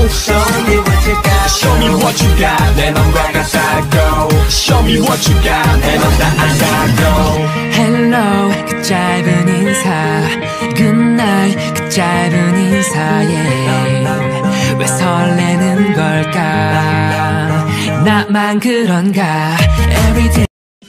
Show me what you got. Show me what you got. 내 맘과 같아고. Show me what you got. 내 맘 다 안다고. Hello 그 짧은 인사 Good night 그 짧은 인사에 왜 설레는 걸까 나만 그런가 Everyday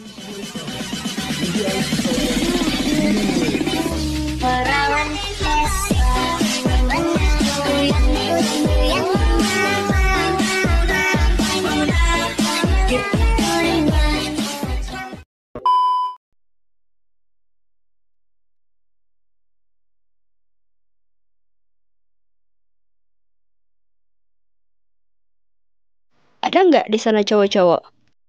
Ada nggak di sana cowok-cowok?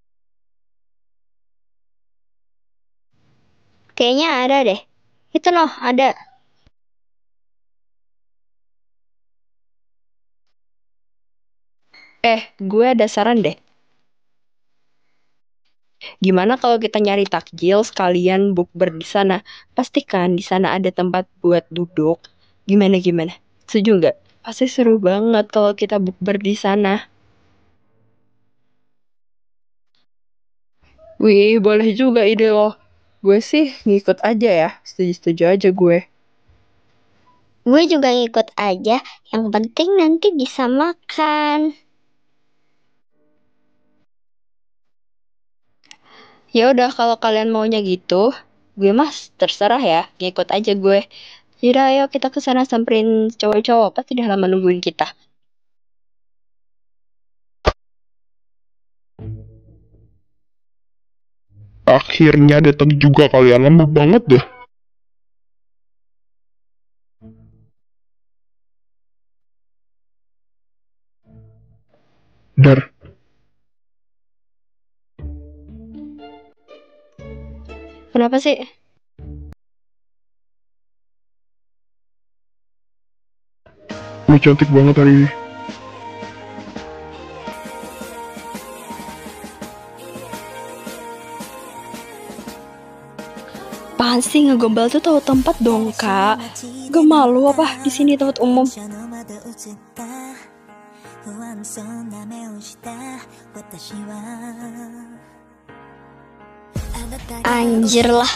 Kayaknya ada deh. Itu loh, ada. Gue ada saran deh. Gimana kalau kita nyari takjil sekalian bukber di sana? Pastikan di sana ada tempat buat duduk. Gimana? Setuju nggak? Pasti seru banget kalau kita bukber di sana. Wih, boleh juga ide lo. Gue sih ngikut aja ya. Setuju-setuju aja gue. Gue juga ngikut aja. Yang penting nanti bisa makan. Ya udah kalau kalian maunya gitu, gue mas terserah ya, ngikut aja gue. Yaudah ayo kita ke sana samperin cowok-cowok, pasti udah lama nungguin kita. Akhirnya datang juga kalian, lama banget deh. Dar, Kenapa sih? lu cantik banget hari ini. Apaan sih ngegombal tuh tahu tempat dong kak? Gak malu apa di sini tempat umum? Anjir lah.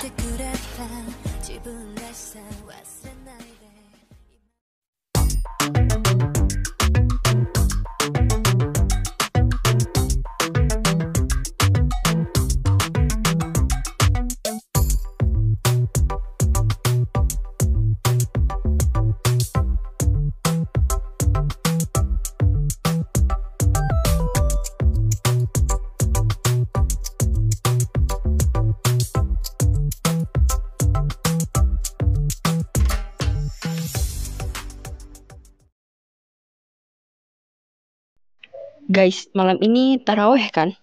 Guys, malam ini taraweh kan?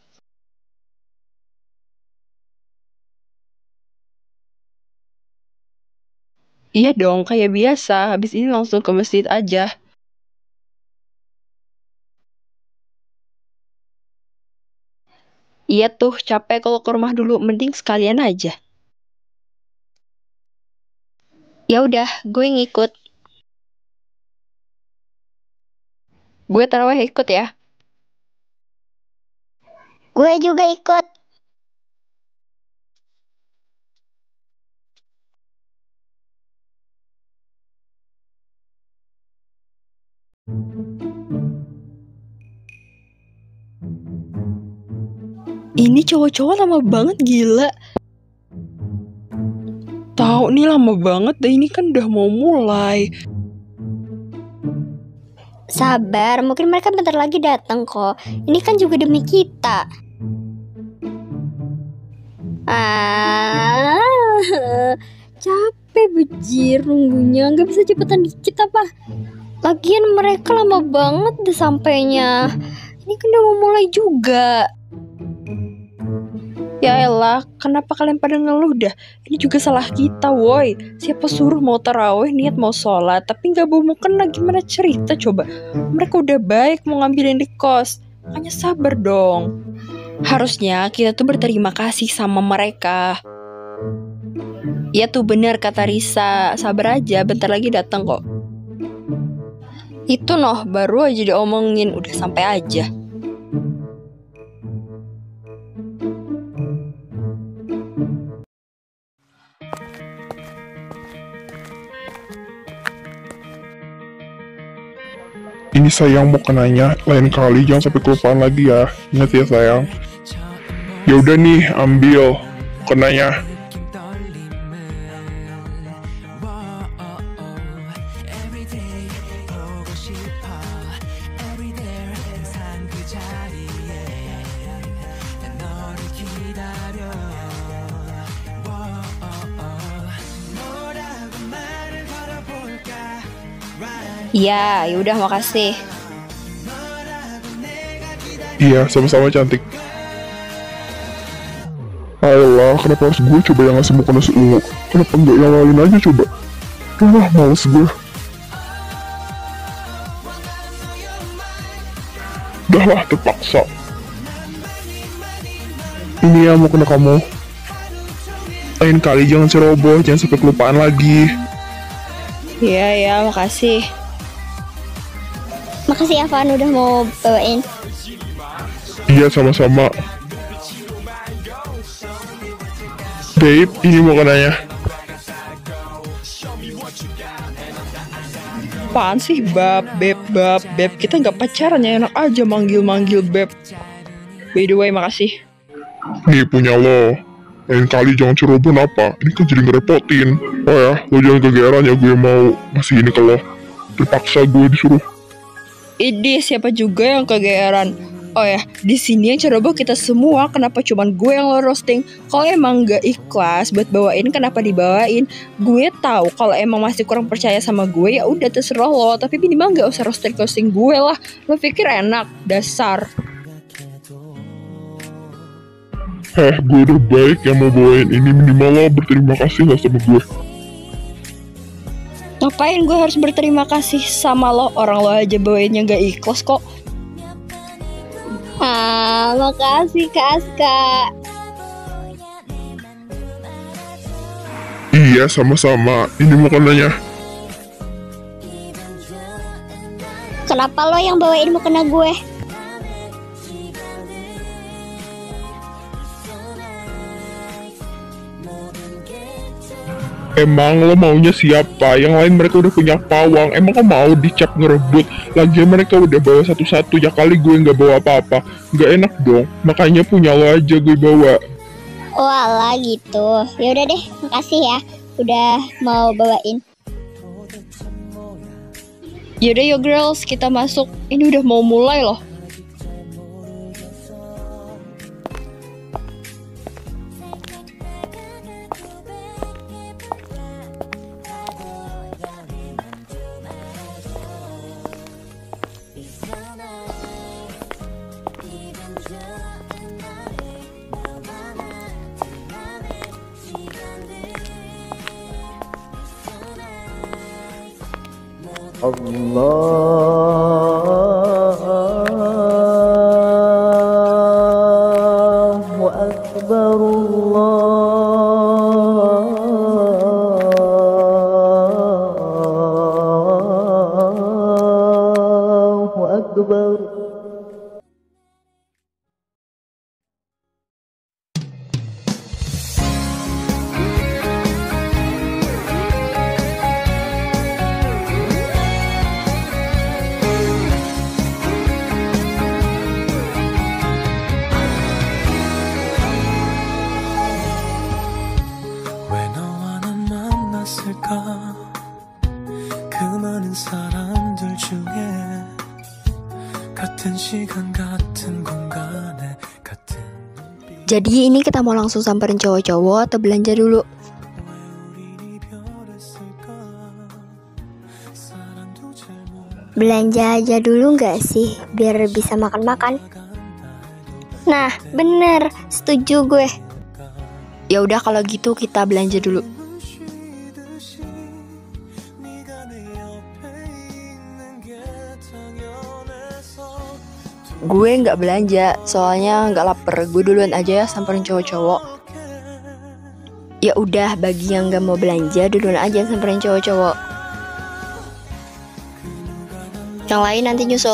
Iya dong, kayak biasa. Habis ini langsung ke masjid aja. Iya tuh, capek kalau ke rumah dulu. Mending sekalian aja. Ya udah, gue ngikut. Gue taraweh ikut ya. Gue juga ikut. Ini cowok-cowok lama banget gila. Tahu nih lama banget deh, ini kan udah mau mulai. Sabar, mungkin mereka bentar lagi datang kok. Ini kan juga demi kita. Capek bejir nunggunya. Gak bisa cepetan dikit apa? Lagian mereka lama banget deh sampainya. Ini kan udah mau mulai juga. Ya elah, kenapa kalian pada ngeluh dah? Ini juga salah kita, woi. Siapa suruh mau tarawih, niat mau sholat, tapi gak bawa mukena, gimana cerita coba? Mereka udah baik mau ngambilin di kos. Makanya sabar dong. Harusnya kita tuh berterima kasih sama mereka. Ya tuh benar kata Risa, sabar aja, bentar lagi datang kok. Itu noh, baru aja diomongin, udah sampai aja. Ini sayang mau kenanya, lain kali jangan sampai kelupaan lagi ya. Ingat ya sayang. Ya udah nih, ambil kenanya. Ya, yaudah makasih. Iya, sama-sama cantik. Ayolah, kenapa harus gue coba yang ngasih mukena ungu? Kenapa enggak yang lain aja coba? Wah, males gue. Udah lah, terpaksa. Ini ya mukena kamu. Lain kali jangan ceroboh, jangan sampai kelupaan lagi. Ya, makasih. Makasih ya Van udah mau bawain. Iya, sama-sama. Babe, ini mukenanya. Apaan sih bab, beb. Kita nggak pacaran ya, enak aja manggil-manggil beb. By the way, makasih. Nih punya lo. Lain kali jangan ceroboh apa? Ini kan jadi ngerepotin. Oh ya, lo jangan kegeeran ya gue mau ngasih ini ke lo. Terpaksa gue disuruh. Ini siapa juga yang kegeeran? Oh ya, di sini yang ceroboh kita semua. Kenapa cuman gue yang lo roasting? Kalau emang gak ikhlas buat bawain, kenapa dibawain? Gue tahu kalau emang masih kurang percaya sama gue, ya udah terserah lo. Tapi minimal gak usah roasting gue lah. Lo pikir enak? Dasar. Gue udah baik yang mau bawain ini, minimal lo berterima kasih gak sama gue. Ngapain gue harus berterima kasih sama lo? Orang lo aja bawainnya gak ikhlas kok. Makasih Kak Aska. Iya, sama-sama. Ini mukenanya. Kenapa lo yang bawain mukena gue? Emang lo maunya siapa? Yang lain mereka udah punya pawang. Emang kau mau dicap ngerebut? Lagian mereka udah bawa satu-satu. Ya kali gue nggak bawa apa-apa. Nggak enak dong. Makanya punya lo aja gue bawa. Walah gitu. Yaudah deh, makasih ya udah mau bawain. Yaudah yo girls, kita masuk. Ini udah mau mulai loh. Allahu Akbar, Allahu Akbar. 왜 너와 난 만났을까 그 많은 사람들 중에 같은 시간 같은 공간에 같은 Jadi ini kita mau langsung samperin cowok-cowok atau belanja dulu? 우린 이별했을까 사랑도 잘 몰라 Belanja aja dulu nggak sih? Biar bisa makan-makan. Nah, bener. Setuju gue. Ya udah kalau gitu kita belanja dulu. 쉬듯이 네가 내 옆에 있는 게 당연해서 Gue nggak belanja, soalnya nggak lapar. Gue duluan aja ya samperin cowok-cowok. Ya udah, bagi yang nggak mau belanja duluan aja samperin cowok-cowok. Yang lain nanti nyusul.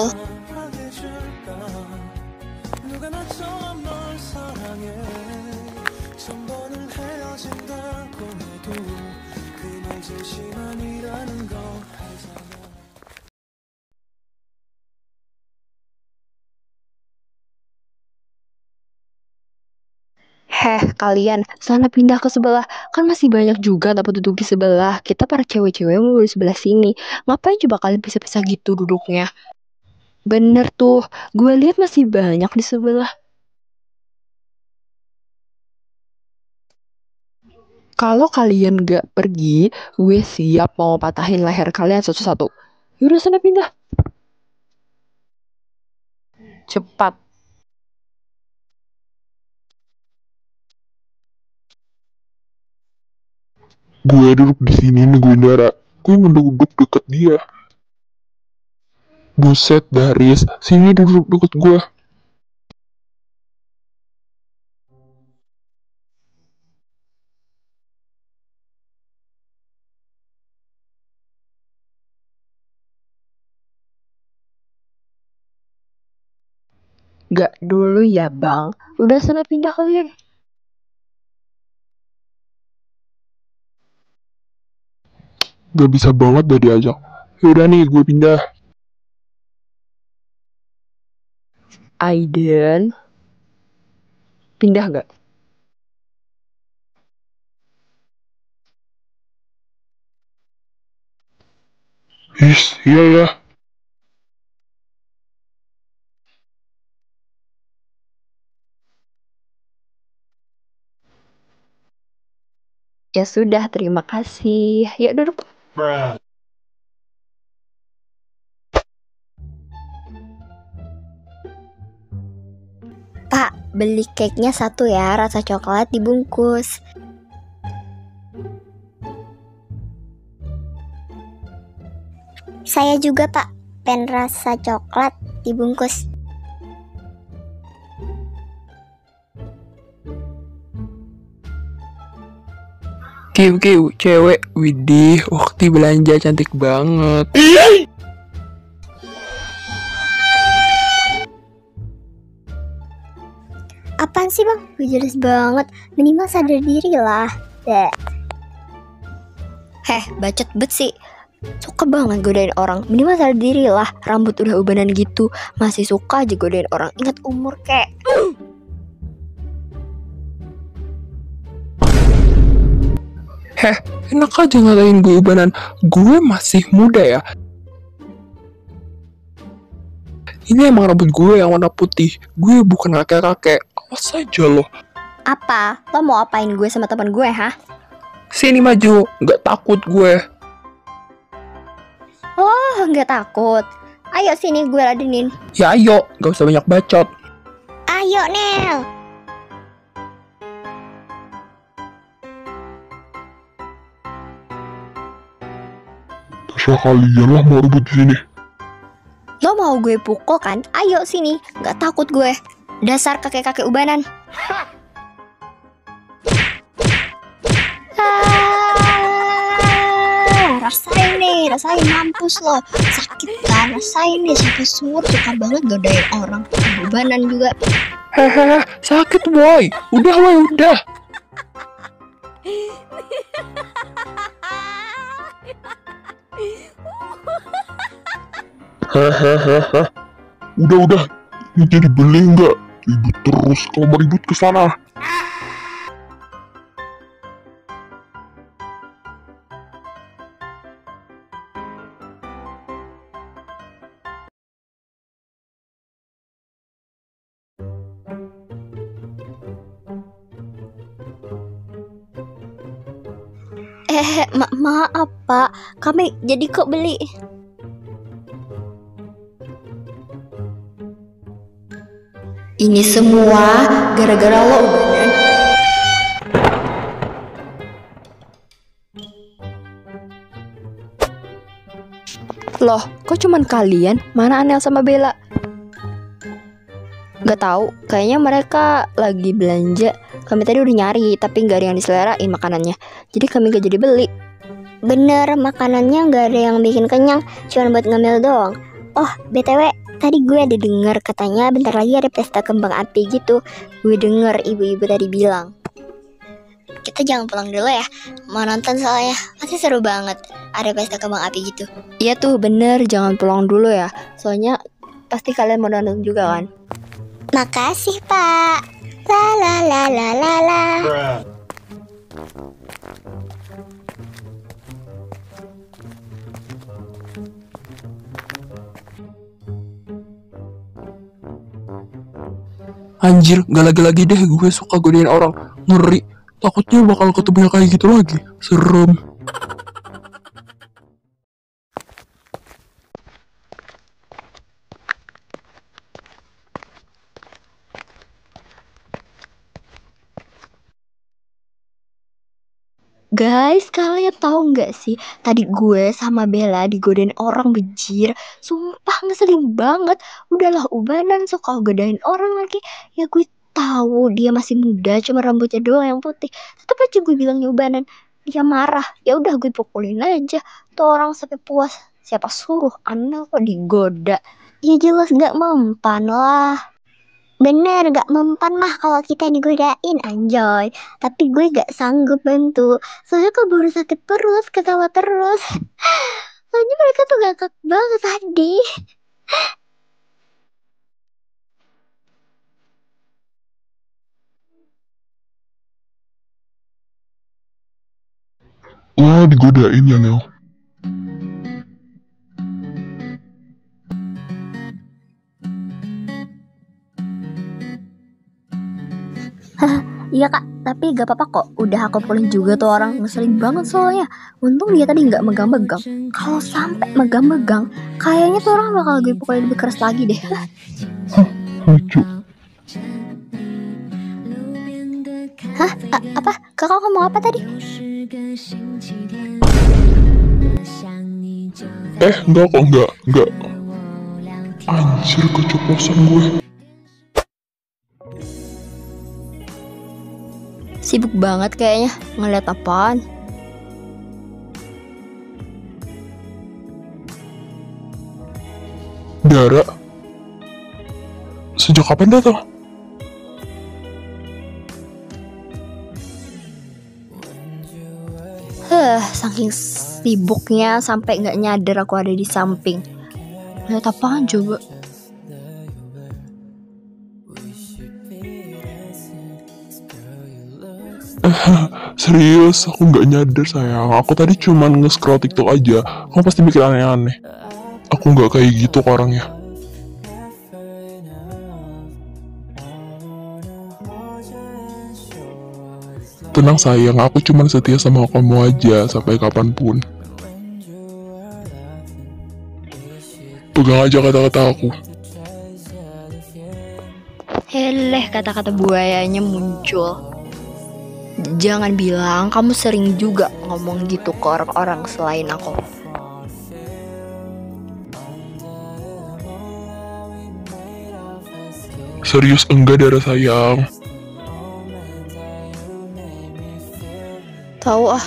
Kalian sana pindah ke sebelah. Kan masih banyak juga tempat duduk di sebelah. Kita para cewek-cewek mau di sebelah sini. Ngapain coba kalian pisah-pisah gitu duduknya? Bener tuh, gue lihat masih banyak di sebelah. Kalau kalian gak pergi, gue siap mau patahin leher kalian satu-satu. Yaudah sana pindah. Cepat. Gue duduk di sini nungguin Dara. Gue ngeduduk deket dia. Buset, Daris. Sini duduk deket gue. Gak dulu ya bang. Udah sana pindah kalian. Gak bisa banget dah diajak. Yaudah nih, gue pindah. Aiden. Pindah gak? Iya ya. Ya sudah, terima kasih. Ya duduk. Pak, beli cake-nya satu ya, rasa coklat dibungkus. Saya juga Pak, pen rasa coklat dibungkus. Kiu, cewek, widih, waktu belanja cantik banget. Apaan sih bang? Gue jelas banget. Minimal sadar diri lah. Bacot bet sih. Suka banget godain orang. Minimal sadar diri lah. Rambut udah ubanan gitu, masih suka aja godain orang. Ingat umur kek. Enak aja ngatain gue ubanan. Gue masih muda ya. Ini emang rambut gue yang warna putih. Gue bukan kakek-kakek. Awas aja loh. Apa? Lo mau apain gue sama teman gue, hah? Sini maju, nggak takut gue. Oh, nggak takut. Ayo sini gue ladenin. Ya ayo, gak usah banyak bacot. Ayo, Nel. Terserah kalian lah mau ribut di sini. Lo mau gue pukul kan? Ayo sini. Nggak takut gue. Dasar kakek-kakek ubanan. Rasain nih, rasain mampus lo. Sakit kan? Rasain nih, sampai sumur suka banget godain orang. Ubanan juga. Hehehe, sakit boy. Udah woy, udah. Hehehe. Udah. Ini jadi beli nggak? Ribut terus. Kalau mau ribut ke sana. Maaf Pak, kami jadi kok beli. Ini semua gara-gara lo ubanan. Loh, kok cuman kalian? Mana Anel sama Bella? Gak tahu, kayaknya mereka lagi belanja. Kami tadi udah nyari, tapi gak ada yang diselerain makanannya. Jadi kami gak jadi beli. Bener, makanannya gak ada yang bikin kenyang, cuma buat ngemil doang. Oh, BTW, tadi gue ada denger katanya bentar lagi ada pesta kembang api gitu. Gue denger ibu-ibu tadi bilang. Kita jangan pulang dulu ya, mau nonton soalnya pasti seru banget. Ada pesta kembang api gitu. Iya tuh bener, jangan pulang dulu ya. Soalnya pasti kalian mau nonton juga kan. Makasih Pak. La la la la la la. Anjir, gak lagi-lagi deh gue suka godain orang. Ngeri, takutnya bakal ketemu yang kayak gitu lagi. Serem. Guys, kalian tahu nggak sih? Tadi gue sama Bella digodain orang bejir. Sumpah ngeselin banget. Udahlah ubanan suka godain orang lagi. Ya gue tahu dia masih muda, cuma rambutnya doang yang putih. Tetep aja gue bilangnya ubanan. Dia marah. Ya udah gue pukulin aja. Tuh orang sampai puas. Siapa suruh Anel kok digoda? Ya jelas nggak mempan lah. Bener, gak mempan mah kalau kita digodain, anjoy. Tapi gue gak sanggup bantu. Soalnya keburu sakit perut, ketawa terus. Soalnya mereka tuh ngakak banget tadi. Wah, digodain ya, Nel. Iya kak, tapi gak apa-apa kok. Udah aku pulih juga tuh orang. Ngeselin banget soalnya. Untung dia tadi gak megang-megang. Kalau sampai megang-megang, kayaknya tuh orang bakal gue pukulin lebih keras lagi deh. Lucu. Hah? Apa? Kakak ngomong apa tadi? Enggak kok, enggak. Anjir, keceplosan gue. Sibuk banget kayaknya, ngeliat apaan. Dara, sejak kapan datang? Saking sibuknya sampai nggak nyadar aku ada di samping. Ngeliat apaan coba? Serius, aku nggak nyadar sayang. Aku tadi cuman nge-scroll TikTok aja. Kamu pasti mikir aneh-aneh. Aku nggak kayak gitu kok orangnya. Tenang sayang, aku cuman setia sama kamu aja sampai kapanpun. Pegang aja kata-kata aku. Heleh, kata-kata buayanya muncul. Jangan bilang kamu sering juga ngomong gitu ke orang-orang selain aku. Serius enggak Dara sayang. Tahu ah.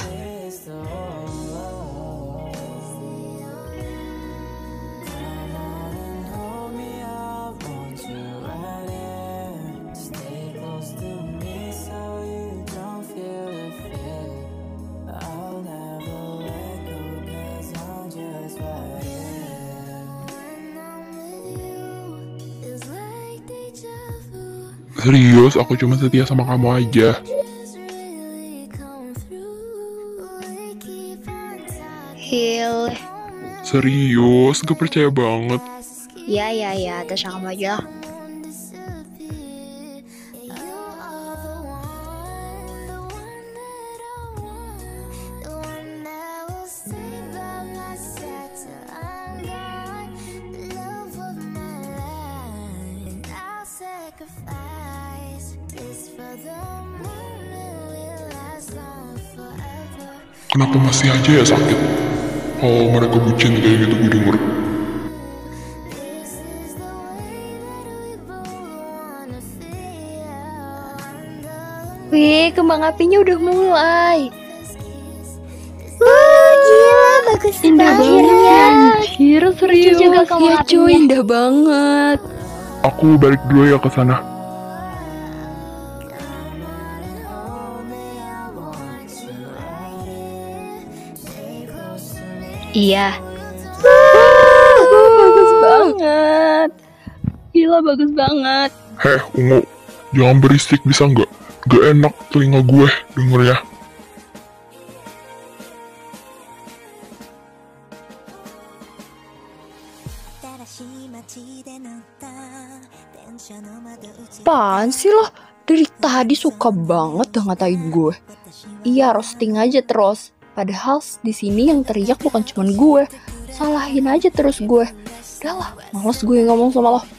Serius, aku cuma setia sama kamu aja. Hileh. Serius, gak percaya banget. Ya, terserah kamu aja. Kenapa masih aja ya sakit? Oh, mereka bucin kayak gitu gue denger. Wih, kembang apinya udah mulai. Wah, gila bagus Indah banget. banget. Anjir, serius. juga kamu Ya cuy, artinya. indah banget. Aku balik dulu ya ke sana. Iya. Bagus banget. Gila, bagus banget. Heh, Ungu, jangan berisik bisa nggak? Gak enak telinga gue dengernya. Apaan sih lo? Dari tadi suka banget dah ngatain gue. Iya, roasting aja terus. Padahal di sini yang teriak bukan cuma gue. Salahin aja terus gue. Udah lah, males gue ngomong sama lo.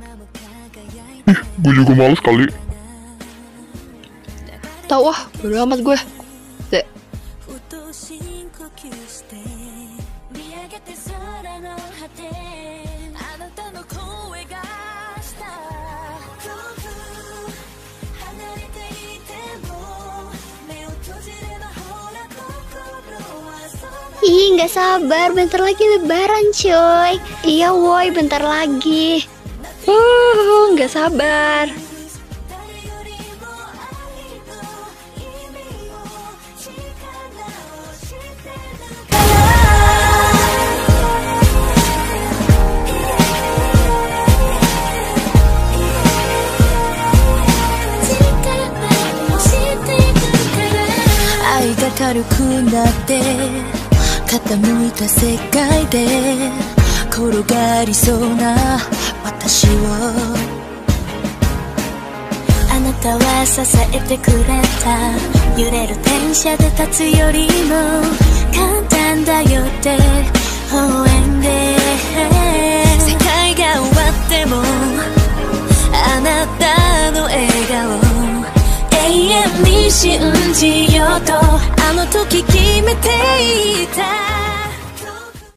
Gue juga males kali. Tahu ah, bodo amat gue. Dek. Ih, nggak sabar, bentar lagi lebaran coy. Iya woi, bentar lagi. Nggak sabar. 愛が軽くなって傾いた世界で転がりそうな私をあなたは支えてくれた揺れる電車で立つよりも簡単だよって応援で世界が終わってもあなたの笑顔永遠に信じようとあの時決めていた